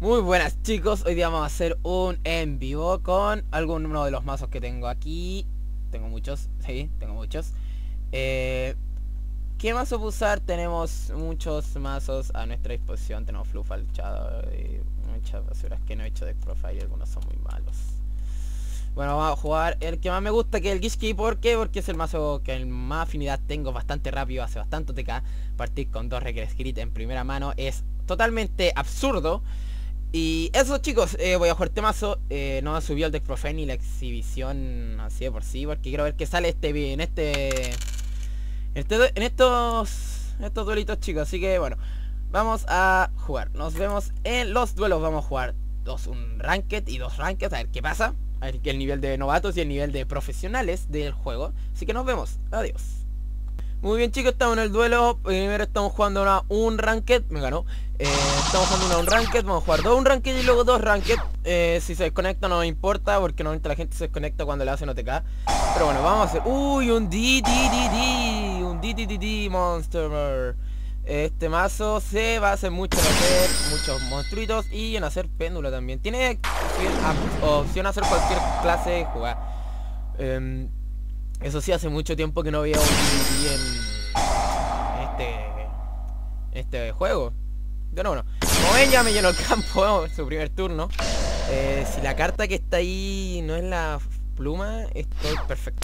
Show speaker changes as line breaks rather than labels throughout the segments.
Muy buenas chicos, hoy día vamos a hacer un en vivo con alguno de los mazos que tengo aquí. Tengo muchos, sí, tengo muchos. ¿Qué mazo usar? Tenemos muchos mazos a nuestra disposición. Tenemos Fluff Alchado y muchas basuras que no he hecho de profile y algunos son muy malos. Bueno, vamos a jugar el que más me gusta, que es el Gishki. ¿Por qué? Porque es el mazo que más afinidad tengo, bastante rápido, hace bastante TK. Partir con 2 Reckless Crit en primera mano es totalmente absurdo. Y eso chicos, voy a jugar este mazo. No subió el deck profile ni la exhibición así de por sí, porque quiero ver qué sale en estos duelitos chicos. Así que bueno, vamos a jugar. Nos vemos en los duelos. Vamos a jugar un ranked y 2 ranked. A ver qué pasa. A ver el nivel de novatos y el nivel de profesionales del juego. Así que nos vemos. Adiós. Muy bien chicos, estamos en el duelo. Primero estamos jugando un ranked. Me ganó. Estamos jugando un ranked. Vamos a jugar un ranked y luego 2 ranked. Si se desconecta no me importa, porque normalmente la gente se desconecta cuando le hacen OTK. Pero bueno, vamos a hacer... Uy, un DDDD. Un DDDD Monster. Este mazo se va a hacer mucho en hacer muchos monstruitos y en hacer péndulo también. Tiene opción a hacer cualquier clase de jugada. Eso sí, hace mucho tiempo que no veía un DDD en este juego. Pero bueno, como ven ya me llenó el campo su primer turno. Si la carta que está ahí no es la pluma, estoy perfecto.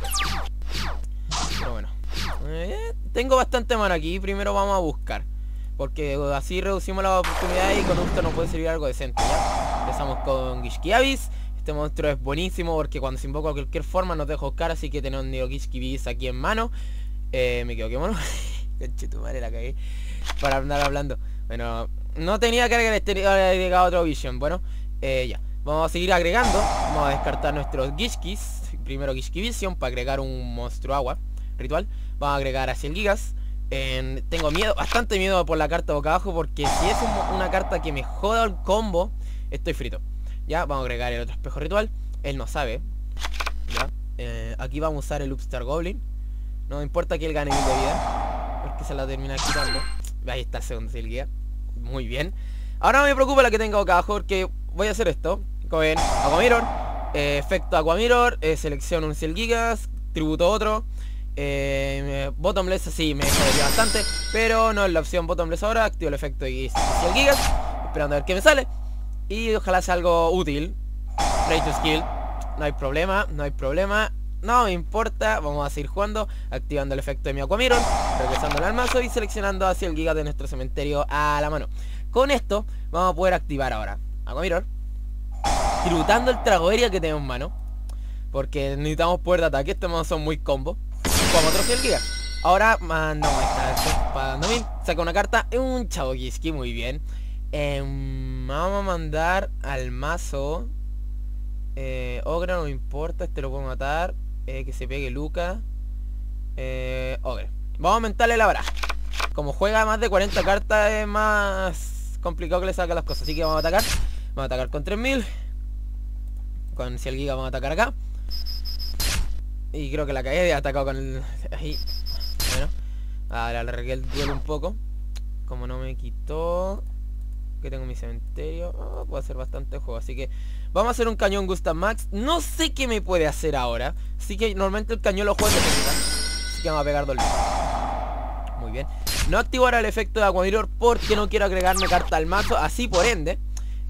Pero bueno, tengo bastante mano aquí. Primero vamos a buscar, porque así reducimos la oportunidad y con esto nos puede servir algo decente. ¿Ya? Empezamos con Gishki Abyss. Este monstruo es buenísimo porque cuando se invoca de cualquier forma nos deja buscar, así que tenemos un Gishki Abyss aquí en mano. Me equivoqué, mono. Conchetumare, la cagué para andar hablando. Bueno, no tenía que agregar otro Vision. Bueno, ya. Vamos a seguir agregando. Vamos a descartar nuestros Gishkis. Primero Gishki Vision para agregar un monstruo agua ritual. Vamos a agregar a 100 gigas. Tengo miedo, bastante miedo por la carta boca abajo, porque si es una carta que me joda el combo, estoy frito. Ya, vamos a agregar el otro espejo ritual. Él no sabe. Ya. Aquí vamos a usar el Upstart Goblin. No me importa que él gane 1000 de vida, porque se la termina quitando. Ahí está el segundo guía. Muy bien. Ahora no me preocupa la que tenga boca abajo, porque voy a hacer esto. Como ven, Aqua Mirror, efecto Aqua Mirror, selecciono un 100 gigas, tributo otro. Bottomless así me jodería bastante, pero no es la opción Bottomless ahora. Activo el efecto de 100 gigas, esperando a ver qué me sale. Y ojalá sea algo útil. Play to skill. No hay problema, no hay problema. No me importa, vamos a seguir jugando. Activando el efecto de mi Aqua Mirror, regresando al mazo y seleccionando hacia el giga de nuestro cementerio a la mano. Con esto vamos a poder activar ahora Aqua Mirror, tributando el Tragoeria que tenemos en mano, porque necesitamos poder de ataque. Estos mazos son muy combo. Jugamos otro 100 gigas. Ahora mandamos esta para Nomin. Saca una carta, un Chavo Gishki, muy bien. Vamos a mandar al mazo Ogre, no me importa, este lo puedo matar. Que se pegue Luca. Ogre. Vamos a aumentarle la baraja. Como juega más de 40 cartas es más complicado que le saque las cosas. Así que vamos a atacar. Vamos a atacar con 3000. Con 100 gigas vamos a atacar acá. Y creo que la caí, he atacado con el... Ahí. Bueno. Ahora le regué el duelo un poco. Como no me quitó... Que tengo mi cementerio, puedo hacer bastante juego. Así que vamos a hacer un cañón Gustav Max. No sé qué me puede hacer ahora. Así que normalmente el cañón lo juego en defensa. Así que vamos a pegar doble. Muy bien. No activo ahora el efecto de Aqua Mirror porque no quiero agregarme carta al mazo. Así por ende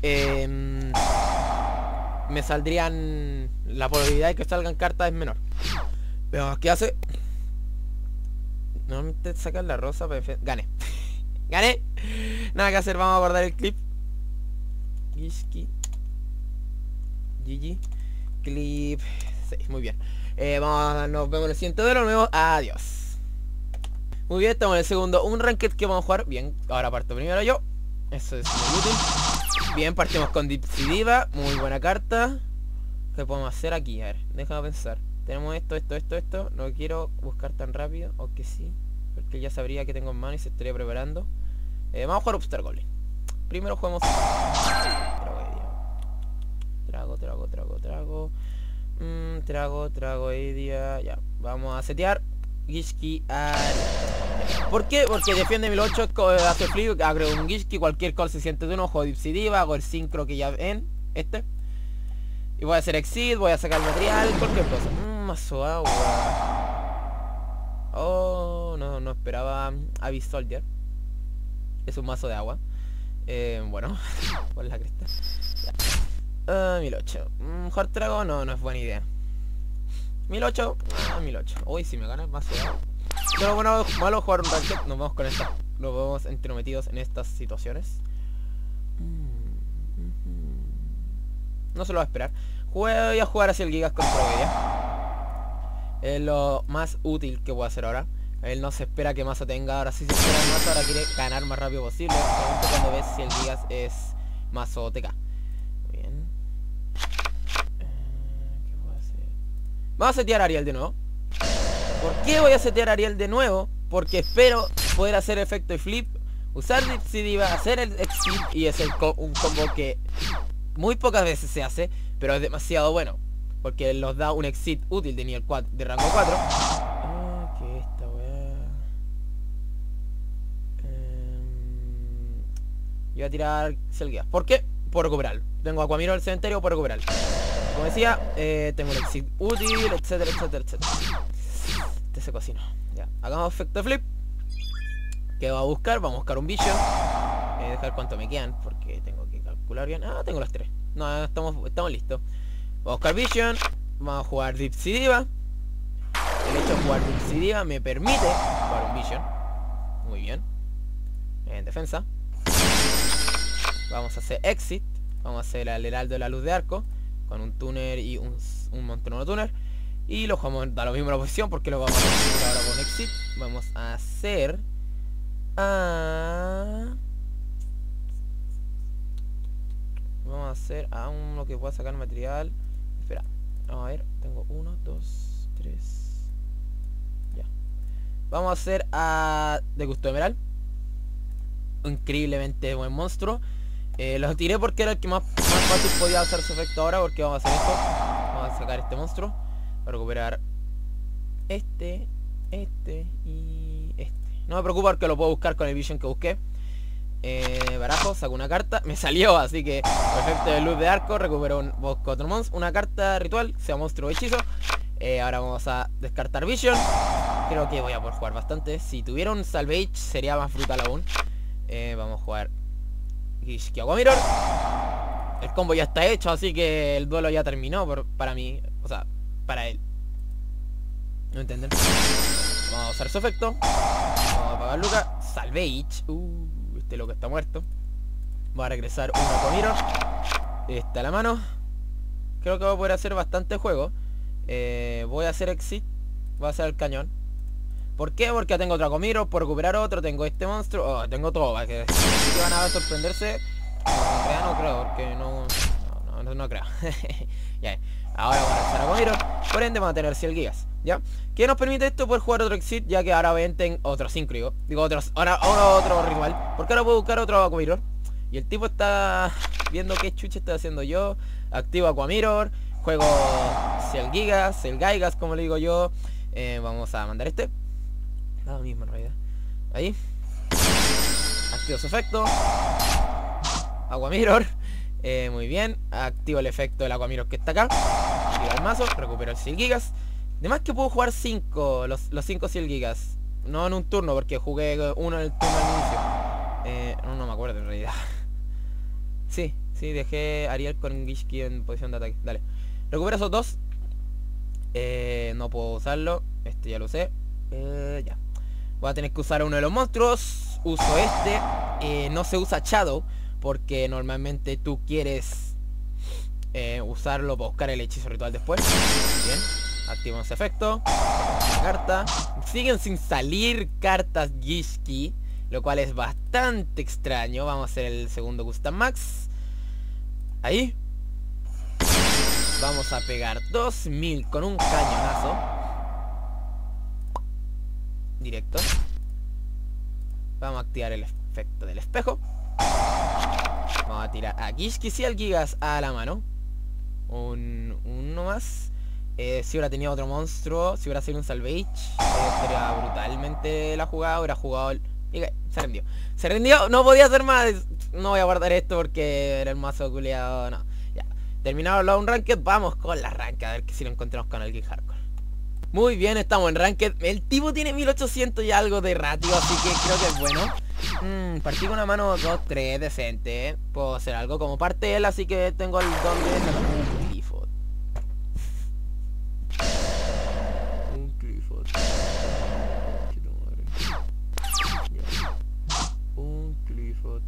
me saldrían... La probabilidad de que salgan cartas es menor. Veamos qué hace. Normalmente sacan la rosa para gané. Gané. Nada que hacer, vamos a guardar el clip. Gishki GG clip 6, muy bien. Nos vemos en el siguiente duelo. Nos vemos, adiós. Muy bien, estamos en el segundo un ranked que vamos a jugar. Bien, ahora parto primero yo. Eso es muy útil. Bien, partimos con Dipsy Diva. Muy buena carta. ¿Qué podemos hacer aquí? A ver, déjame pensar. Tenemos esto. No quiero buscar tan rápido. O que sí, porque ya sabría que tengo en mano y se estaría preparando. Vamos a jugar Upstart Goblin. Primero jugamos Tragoedia. Ya, vamos a setear Gishki. ¿Por qué? Porque defiende 1008, hace flip, agrego un Gishki, cualquier call se siente de uno, juego Dipsidiva, hago el sincro que ya ven, y voy a hacer exit, voy a sacar el material, cualquier cosa. Mazo agua. Oh, no esperaba a Beast Soldier. Es un mazo de agua. Bueno, por la cresta. 1008. Hard Dragon no es buena idea. 1008. 1008. Uy, si me gana el mazo de agua. Pero bueno, malo jugar un ranked. Nos vamos con esta. Nos vamos entrometidos en estas situaciones. No se lo va a esperar. Voy a jugar hacia el Gigas contra Obedia. Es lo más útil que voy a hacer ahora. Él no se espera que Mazo tenga. Ahora sí se espera el Mazo. Ahora quiere ganar más rápido posible. Pregunto cuando ves si el Gigas es Mazo TK. Muy bien. ¿Qué voy a hacer? Vamos a setear a Ariel de nuevo. ¿Por qué voy a setear a Ariel de nuevo? Porque espero poder hacer efecto de flip, usar Dipsidiva, hacer el exit, y es un combo que muy pocas veces se hace, pero es demasiado bueno, porque nos da un exit útil de nivel 4, de rango 4. ¿Qué esta weá? Yo voy a tirar Selguías. ¿Por qué? Por recuperarlo. Tengo Aquamiro del cementerio por recuperarlo. Como decía, tengo un exit útil, etcétera, etcétera, etcétera. Este se cocinó. Ya, hagamos efecto de flip. ¿Qué va a buscar? Vamos a buscar un Vision. Dejar cuánto me quedan, porque tengo que calcular bien. Tengo las 3. No, estamos listos. Vamos a buscar Vision. Vamos a jugar Dipsidiva. El hecho de jugar Dipsidiva me permite jugar un Vision. Muy bien. En defensa. Vamos a hacer exit. Vamos a hacer el heraldo de la luz de arco con un tuner y un monstruo tuner. Y lo jugamos, da lo mismo la posición porque lo vamos a hacer ahora con exit. Vamos a hacer vamos a hacer a uno que pueda sacar material. Espera, vamos a ver, tengo 1, 2, 3. Ya. Vamos a hacer a de gusto emerald. Increíblemente buen monstruo. Lo tiré porque era el que más fácil podía hacer su efecto ahora, porque vamos a hacer esto. Vamos a sacar este monstruo para recuperar este y este. No me preocupa porque lo puedo buscar con el Vision que busqué. Barajo, saco una carta. Me salió, así que efecto de luz de arco. Recupero busco otro monstruo, una carta ritual, sea monstruo o hechizo. Ahora vamos a descartar Vision. Creo que voy a poder jugar bastante. Si tuviera un Salvage sería más brutal aún. Vamos a jugar Gishki Aqua Mirror. El combo ya está hecho, así que el duelo ya terminó para mí. O sea, para él. ¿No entienden? Vamos a usar su efecto. Vamos a apagar Luca. Salvage. Este loco está muerto. Voy a regresar un Aqua Mirror. Está a la mano. Creo que voy a poder hacer bastante juego. Voy a hacer exit. Voy a hacer el cañón. ¿Por qué? Porque tengo otro Aqua Mirror. Puedo recuperar otro. Tengo este monstruo. Tengo todo. Para que van a sorprenderse. No creo. Porque no creo. Ya. Ahora vamos a regresar a Aqua Mirror. Por ende vamos a tener 100 gigas. ¿Ya? ¿Qué nos permite esto? Poder jugar otro exit, ya que ahora venten otro sincro. Digo, otro ritual. Porque ahora puedo buscar otro Aqua Mirror. Y el tipo está viendo qué chucha estoy haciendo yo. Activo Aqua Mirror. Juego Cell Gigas, el Gaigas, como le digo yo. Vamos a mandar este. Lo mismo en realidad. Ahí. Activo su efecto. Aqua Mirror. Muy bien. Activo el efecto del Aqua Mirror que está acá. Activo el mazo. Recupero el 100 gigas. Además que puedo jugar 5, los 5 100 gigas. No en un turno, porque jugué uno en el turno al inicio. No me acuerdo en realidad. Sí, dejé a Ariel con Gishki en posición de ataque. Dale. Recupero esos dos. No puedo usarlo. Este ya lo usé. Ya. Voy a tener que usar uno de los monstruos. Uso este. No se usa Shadow, porque normalmente tú quieres usarlo para buscar el hechizo ritual después. Bien. Activamos ese efecto. Una carta. Siguen sin salir cartas Gishki, lo cual es bastante extraño. Vamos a hacer el segundo Custom Max. Ahí. Vamos a pegar 2000 con un cañonazo directo. Vamos a activar el efecto del espejo. Vamos a tirar a Gishki 100 gigas a la mano. Uno más. Si hubiera tenido otro monstruo, si hubiera sido un salvage, sería brutalmente la jugada, hubiera jugado el... Y se rindió. Se rindió, no podía hacer más. No voy a guardar esto porque era el mazo culiado, no. Ya. Terminado la Unranked, vamos con la Ranked, a ver que si lo encontramos con alguien hardcore. Muy bien, estamos en Ranked. El tipo tiene 1800 y algo de ratio, así que creo que es bueno. Partí con una mano 2-3 decente. Puedo hacer algo como parte él, así que tengo el don de sacar un Clifford. Un Clifford. Un Clifford.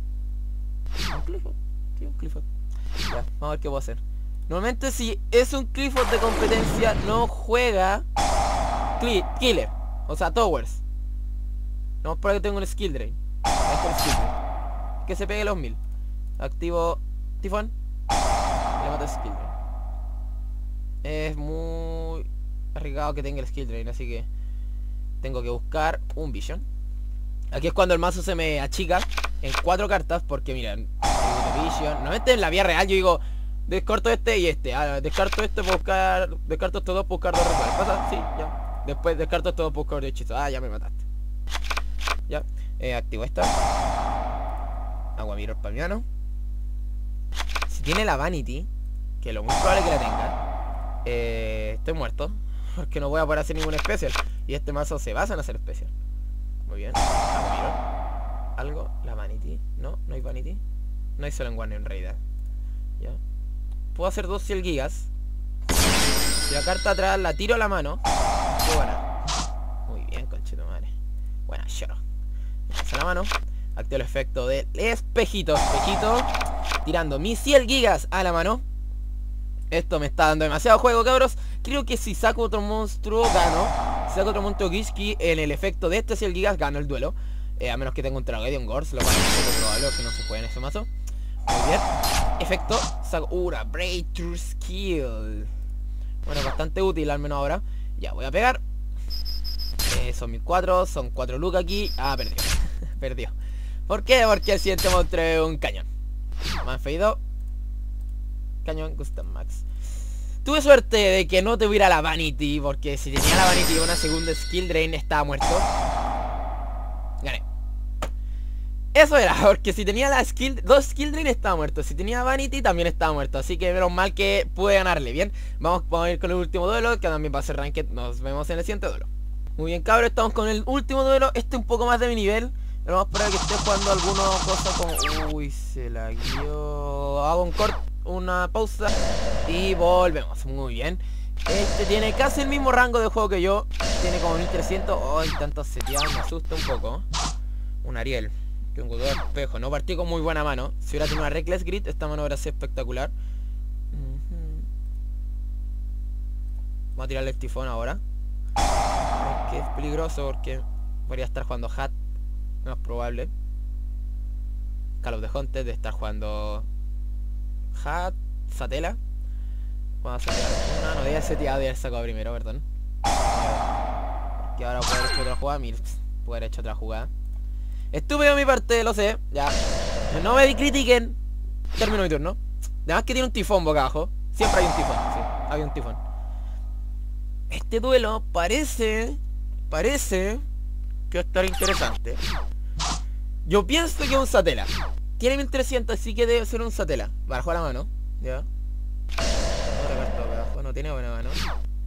¿Un Clifford? Sí, un Clifford. Ya, vamos a ver qué puedo hacer. Normalmente si es un Clifford de competencia no juega Killer, o sea, Towers. No, por que tengo un Skill Drain. Ahí está el Skill Drain. Que se pegue los 1000. Activo Tifón. Y le mato el Skill Drain. Es muy arriesgado que tenga el Skill Drain, así que tengo que buscar un Vision. Aquí es cuando el mazo se me achica en 4 cartas, porque miren, Vision. Normalmente en la vida real yo digo, descarto este y este. Descarto este para buscar. Descarto estos dos para buscar 2 rituales. ¿Pasa? Sí, ya. Después descarto estos dos para buscar 2 hechizos. Ya me mataste. Ya. Activo esta. Agua Mirror palmiano. Si tiene la Vanity, que lo muy probable que la tenga, estoy muerto. Porque no voy a poder hacer ningún especial. Y este mazo se basa en hacer especial. Muy bien. Agua Mirror. Algo. La Vanity. No hay Vanity. No hay solo en One en realidad. Ya. Puedo hacer 2 100 gigas. Si la carta atrás la tiro a la mano, puedo ganar. Muy bien, conchito madre. Buena, shot. A la mano. Activo el efecto del espejito. Espejito. Tirando mis 100 gigas a la mano. Esto me está dando demasiado juego, cabros. Creo que si saco otro monstruo, gano. Si saco otro monstruo Gishki en el efecto de este 100 gigas, gano el duelo. A menos que tenga un Tragedian Gorse, lo cual es un poco probable, que no se juegue en ese mazo. Muy bien. Efecto. Sakura Breakthrough Skill. Bueno, bastante útil al menos ahora. Ya, voy a pegar. Son 1004. Son 4 lucas aquí. Perdió. Perdió. ¿Por qué? Porque el siguiente monstruo es un cañón. Manfeido. Cañón Gustav Max. Tuve suerte de que no tuviera la Vanity, porque si tenía la Vanity y una segunda Skill Drain estaba muerto. Gané. Eso era, porque si tenía la dos Skill Drain estaba muerto. Si tenía Vanity también estaba muerto. Así que menos mal que pude ganarle. Bien, vamos a ir con el último duelo, que también va a ser Ranked. Nos vemos en el siguiente duelo. Muy bien, cabros, estamos con el último duelo. Este un poco más de mi nivel. Pero vamos a esperar que esté jugando alguna cosa como... Uy, se la guió. Hago un corte, una pausa y volvemos. Muy bien. Este tiene casi el mismo rango de juego que yo. Tiene como 1300. Ay, tanto seteado, me asusta un poco. Un Ariel. Que un jugador espejo. No partí con muy buena mano. Si hubiera tenido una Reckless Grid, esta mano hubiera sido espectacular. Vamos a tirarle el tifón ahora. Es que es peligroso porque podría estar jugando Hat. No es probable. Call of the Hunted de estar jugando Hat, Satela. Vamos a sacar una. No había seteado, había sacado primero, perdón. Que ahora puedo haber hecho otra jugada. Mira, puedo haber hecho otra jugada. Estúpido de mi parte, lo sé. Ya. No me critiquen. Termino mi turno. Además que tiene un tifón boca abajo. Siempre hay un tifón. Sí, hay un tifón. Este duelo parece que va a estar interesante. Yo pienso que es un Satela. Tiene 1300, así que debe ser un Satela. Barajo la mano. Ya. Otra carta boca abajo. No tiene buena mano.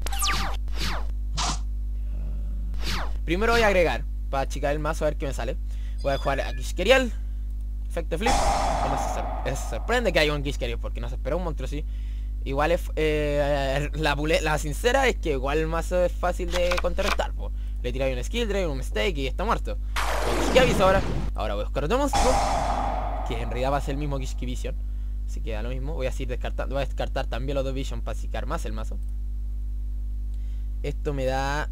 Primero voy a agregar para achicar el mazo a ver qué me sale. Voy a jugar a Gishkerial. Efecto flip. No se sorprende que haya un Gishkerial porque no se esperó un monstruo así. Igual es la sincera es que igual el mazo es fácil de contrarrestar. Po. Le tiré un Skill Drain, un Mistake y está muerto. ¿Qué aviso ahora? Ahora voy a buscar otro monstruo, que en realidad va a ser el mismo Gishki Vision. Así que da lo mismo. Voy a seguir descartando. Voy a descartar también los dos Vision para sacar más el mazo. Esto me da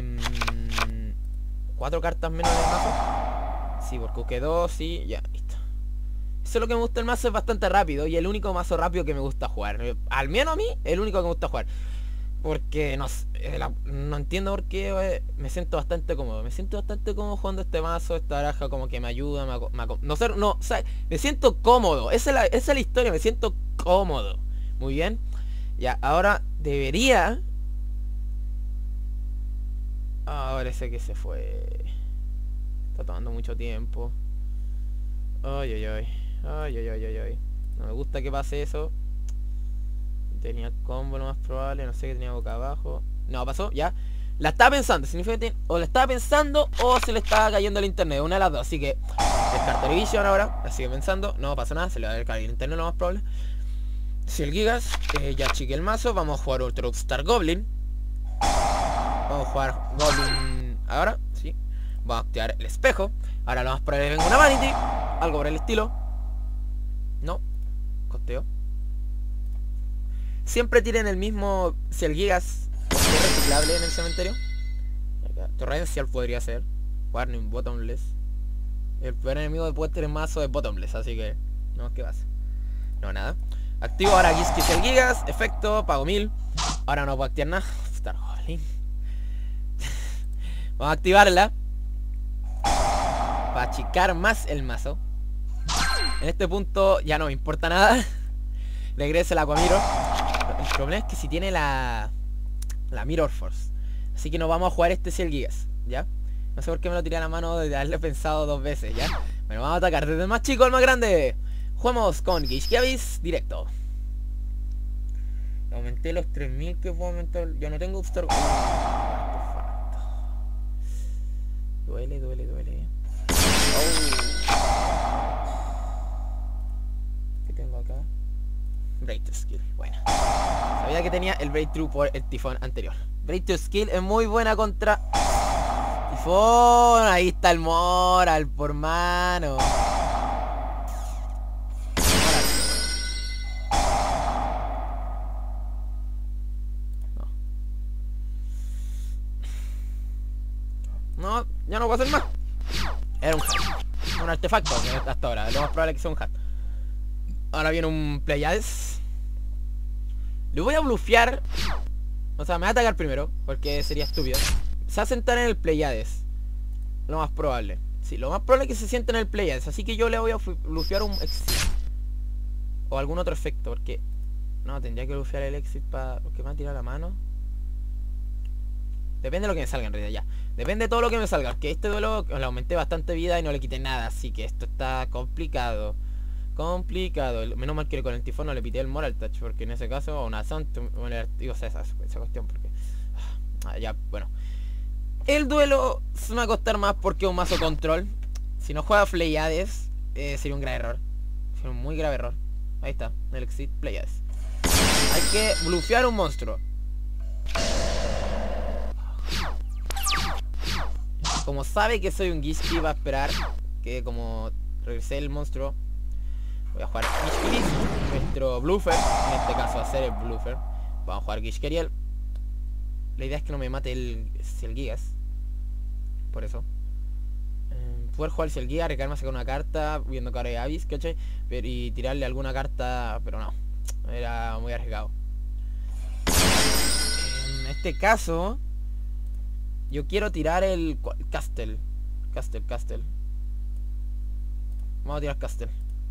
4 cartas menos del mazo. Sí, porque busqué 2, sí, ya, listo. Eso es lo que me gusta el mazo, es bastante rápido. Y el único mazo rápido que me gusta jugar. Al menos a mí, el único que me gusta jugar. Porque no entiendo por qué me siento bastante cómodo. Me siento bastante cómodo jugando este mazo. Esta baraja como que me ayuda. O sea, me siento cómodo. Esa es la historia, me siento cómodo. Muy bien. Ya, ahora debería... parece que se fue. Está tomando mucho tiempo. Ay, ay, ay. Ay, ay, ay, ay, ay. No me gusta que pase eso. Tenía combo lo más probable. No sé qué tenía boca abajo. No, pasó, ya. La estaba pensando. Significa que o la estaba pensando o se le estaba cayendo el internet. Una de las dos. Así que descarto el Vision ahora. La sigue pensando. No pasa nada. Se le va a caer el internet lo más probable. Si el Gigas. Ya chiqué el mazo. Vamos a jugar otro Star Goblin. Vamos a jugar Goblin ahora. Sí. Vamos a activar el espejo. Ahora lo más probable es que venga una Vanity. Algo por el estilo. No. Costeo. Siempre tiren el mismo. Si el Gigas es reciclable en el cementerio. Acá. Torrencial podría ser. Warning Bottomless. El peor enemigo de puede tener mazo de Bottomless. Así que. No, ¿qué pasa? No, nada. Activo ahora Giskis el Gigas. Efecto. Pago 1000. Ahora no puedo activar nada. Star Goblin. Vamos a activarla. Para achicar más el mazo. En este punto ya no me importa nada. Regresa el Aquamirror. El problema es que si tiene la Mirror Force. Así que nos vamos a jugar este Ciel Gigas. ¿Ya? No sé por qué me lo tiré a la mano de haberle pensado 2 veces. ¿Ya? Bueno, vamos a atacar desde el más chico al más grande. Jugamos con Giskiavis directo. Aumenté los 3000 que puedo aumentar. Yo no tengo Star. Duele, duele, duele. ¿Qué tengo acá? Breakthrough Skill, bueno. Sabía que tenía el Breakthrough por el tifón anterior. Breakthrough Skill es muy buena contra tifón. Ahí está el moral, por mano. No, ya no puedo hacer más. Era un hack. Un artefacto hasta ahora. Lo más probable es que sea un hack. Ahora viene un Pleiades. Le voy a blufear. O sea, me va a atacar primero, porque sería estúpido. Se va a sentar en el Pleiades. Lo más probable. Sí, lo más probable es que se siente en el Pleiades. Así que yo le voy a blufear un Exit. O algún otro efecto, porque... No, tendría que blufear el Exit para... Porque me va a tirar la mano. Depende de lo que me salga en realidad, ya. Depende de todo lo que me salga. Porque este duelo le aumenté bastante vida y no le quité nada. Así que esto está complicado. Complicado. Menos mal que con el tifón no le pité el Moral Touch. Porque en ese caso, o una Sound, digo, esa cuestión. Porque... ya, bueno. El duelo se me va a costar más porque es un mazo control. Si no juega Pleiades, sería un grave error. Sería un muy grave error. Ahí está, el Exit Pleiades. Hay que blufear un monstruo. Como sabe que soy un Giski, va a esperar que como regresé el monstruo, voy a jugar Gishkiris, nuestro bluffer. En este caso va a ser el bluffer. Vamos a jugar Gishkeriel. La idea es que no me mate el Gigas. Por eso poder jugar el Gigas, recargarme, sacar una carta viendo cara de Abyss, ¿cachai? Y tirarle alguna carta, pero no, era muy arriesgado. En este caso yo quiero tirar el Castle. Vamos a tirar Castle.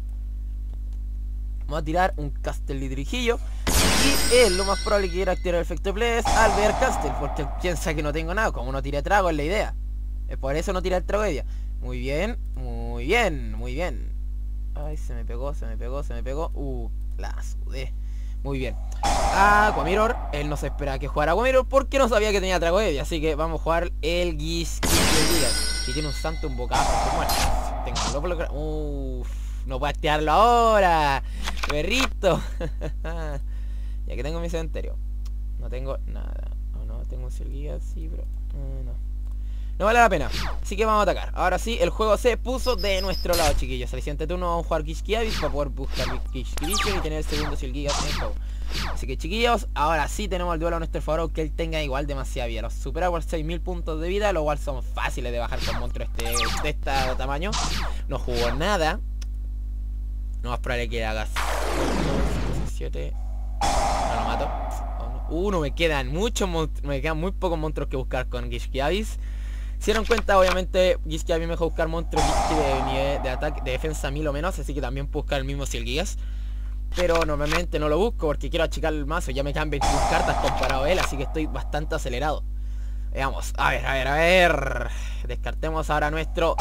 Vamos a tirar un Castle Lidrijillo. Y él lo más probable que quiera activar el efecto de Pleiades al ver Castle, porque piensa que no tengo nada. Como no tiré trago es la idea. Es por eso no tiré el tragedia. Muy bien, muy bien, muy bien. Ay, se me pegó. La sudé. Muy bien. Aquamirror. Él no se esperaba que jugara Aquamirror porque no sabía que tenía tragedia. Así que vamos a jugar el Gigas. Y tiene un santo, un bocazo. Bueno, tengo no puedo activarlo ahora. Berrito. Ya que tengo mi cementerio. No tengo nada. No, tengo un Gigas, sí, pero... no vale la pena. Así que vamos a atacar. Ahora sí, el juego se puso de nuestro lado, chiquillos. Al siguiente turno vamos a jugar Giskiavis para poder buscar Giskivision y tener el segundo Gigas en el juego. Así que, chiquillos, ahora sí tenemos el duelo a nuestro favor, que él tenga igual demasiada vida. Los supera por 6000 puntos de vida, lo cual son fáciles de bajar con monstruos de este tamaño. No jugó nada. No más probable que hagas 17. No lo mato. No me quedan muchos monstruos. Me quedan muy pocos monstruos que buscar con Giskiavis. Si se dieron cuenta, obviamente Giskiavis me dejó buscar monstruos de ataque, de defensa 1000 o menos. Así que también puedo buscar el mismo Ciel Gigas. pero normalmente no lo busco porque quiero achicar el mazo. Ya me quedan 21 cartas comparado a él, así que estoy bastante acelerado. Veamos, a ver. Descartemos ahora nuestro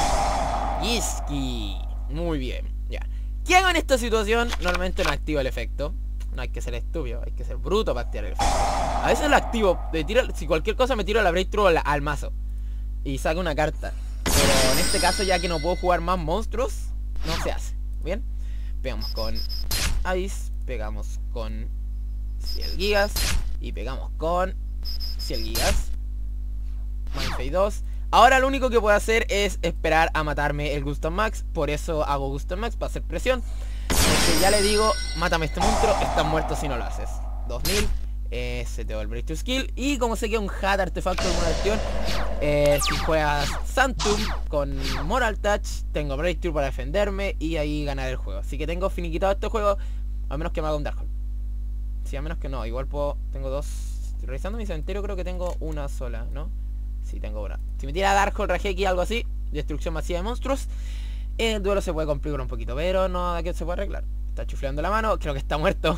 Yiski. Muy bien, ya. ¿Qué hago en esta situación? Normalmente no activo el efecto. No hay que ser estúpido, hay que ser bruto para activar el efecto. A veces lo activo, si cualquier cosa me tiro a la breakthrough al mazo y saco una carta. Pero en este caso, ya que no puedo jugar más monstruos, no se hace. Bien, pegamos con Ice, pegamos con 100 gigas y pegamos con 100 gigas. Mindfade 2. Ahora lo único que puedo hacer es esperar a matarme el Gustav Max. Por eso hago Gustav Max, para hacer presión. Porque ya le digo, mátame este monstruo, estás muerto si no lo haces. 2000, se te va el Breakthrough Skill. Y como sé que un hat, artefacto de alguna acción, si juegas Sanctum con Moral Touch, tengo Breakthrough para defenderme y ahí ganar el juego. Así que tengo finiquitado este juego, a menos que me haga un Darkhold. Sí, a menos que no, igual puedo, tengo dos. Revisando mi cementerio creo que tengo una sola, ¿no? Sí, tengo una. Si me tira Darkhold, Rajeki, algo así, destrucción masiva de monstruos, el duelo se puede complicar un poquito, pero no, aquí se puede arreglar. Está chufleando la mano, creo que está muerto.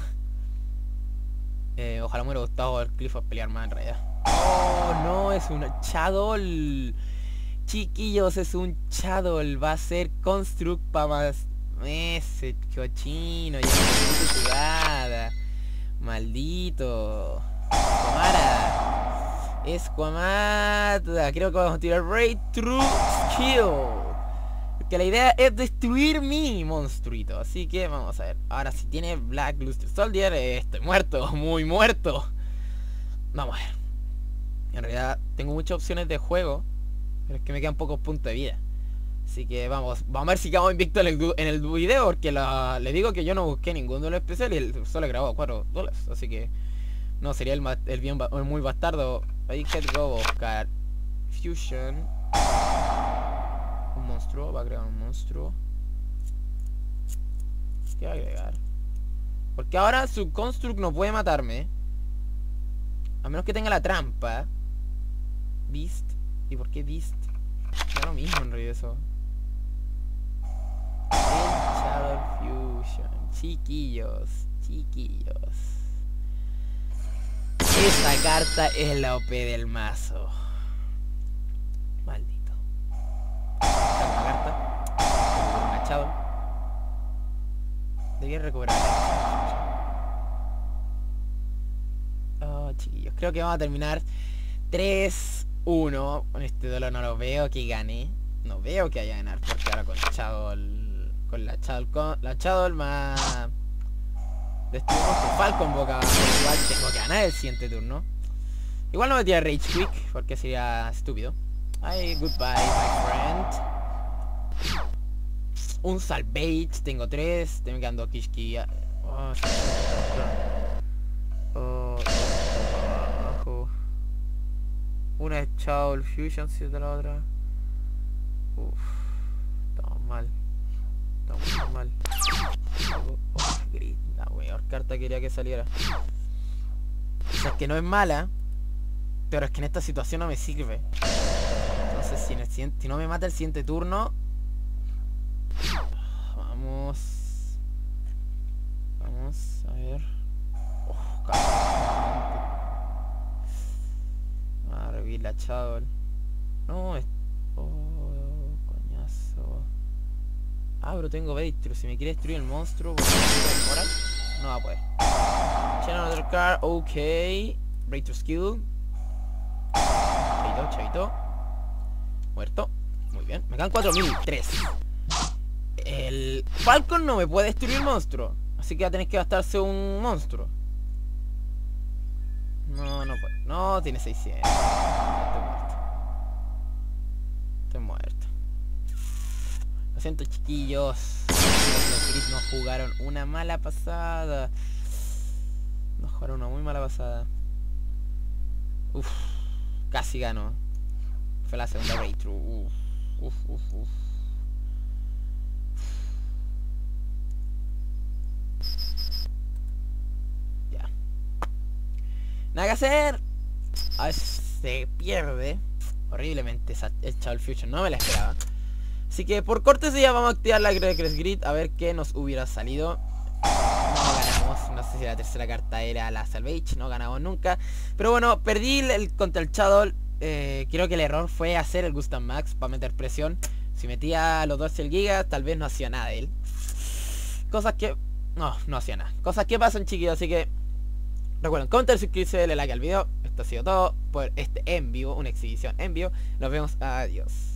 Ojalá me hubiera gustado el Cliff pelear más en realidad. Oh, no, es un Chadol. Chiquillos, es un Chadol. Va a ser Construct para más. Ese cochino, ya me jugada. Maldito. Escuamara. Escuamata. Creo que vamos a tirar Breakthrough Skill. Porque la idea es destruir mi monstruito. Así que vamos a ver. Ahora si tiene Black Luster Soldier, estoy muerto, muy muerto. Vamos a ver. En realidad tengo muchas opciones de juego, pero es que me quedan pocos puntos de vida. Así que vamos a ver si quedamos invicto en el video. Porque le digo que yo no busqué ningún duelo especial y él solo grabó 4 duelos. Así que no sería el muy bastardo. Ahí que go buscar Fusion. Un monstruo, va a agregar un monstruo. ¿Qué va a agregar? Porque ahora su Construct no puede matarme, a menos que tenga la trampa. Beast. ¿Y por qué Beast? Da lo mismo en realidad eso. El Shadow Fusion. Chiquillos. Esta carta es la OP del mazo. Maldito. Saco una carta. Recupero una Shadow. Debía recuperar la... Oh, chiquillos. Creo que vamos a terminar 3-1. Con este duelo no lo veo que gane. No veo que haya ganar. Porque ahora con Shadow... Con la Shadow más... Destruimos que Falcon Boca. Igual tengo que ganar el siguiente turno. Igual no me tira Rage Quick, porque sería estúpido. Ay, goodbye, my friend. Un Salvage, tengo 3. Tengo que andar Kishki. Abajo. Una Shadow Fusion, si es de la otra. Uff. Estamos mal. Estamos muy mal. Gris. La mejor carta quería que saliera. O sea, es que no es mala, pero es que en esta situación no me sirve. Entonces si no me mata el siguiente turno, vamos a ver. A revivir la Shadow. No, es... Oh, coñazo. Ah, pero tengo Breakthrough. Si me quiere destruir el monstruo, moral, no va a poder. Channel another card, ok. Breakthrough Skill. Chavito. Muerto. Muy bien. Me quedan 4003. El Falcon no me puede destruir el monstruo. Así que va a tener que gastarse un monstruo. No puede. No, tiene 600. Estoy muerto. Lo siento, chiquillos. Los Gris nos jugaron una mala pasada. Nos jugaron una muy mala pasada. Uff. Casi ganó. Fue la segunda breakthrough. Uf. Ya. Nada que hacer. A veces se pierde horriblemente el Shadow Fusion. No me la esperaba. Así que por cortesía vamos a activar la Reckless Grid. A ver qué nos hubiera salido. Vamos a ganar y la tercera carta era la Salvage. No ganamos nunca. Pero bueno, perdí contra el Shadow. Creo que el error fue hacer el Gustav Max para meter presión. Si metía los 12 gigas, tal vez no hacía nada de él. Cosas que... No hacía nada. Cosas que pasan, chiquillos. Así que recuerden comentar, suscribirse, darle like al video. Esto ha sido todo por este en vivo, una exhibición en vivo. Nos vemos, adiós.